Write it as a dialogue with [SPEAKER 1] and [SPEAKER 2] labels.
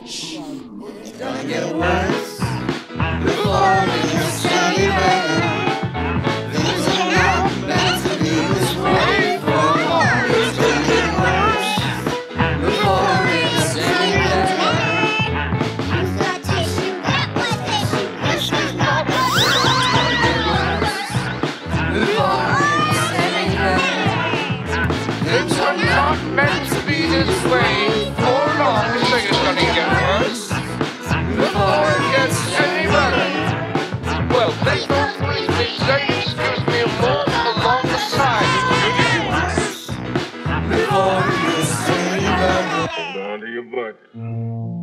[SPEAKER 1] It's gonna get worse before it gets any better. Things are not meant to be this way for long. It's gonna get worse before it gets any better.
[SPEAKER 2] Use the tissue, that was tissue. This is not
[SPEAKER 1] Before it gets any better.
[SPEAKER 3] Things are not meant to be this way for long. This thing is gonna get worse before it gets any better. Well, please don't please me, say excuse me a moment along the side.
[SPEAKER 1] Before it gets any better.
[SPEAKER 3] Hold on to your butt.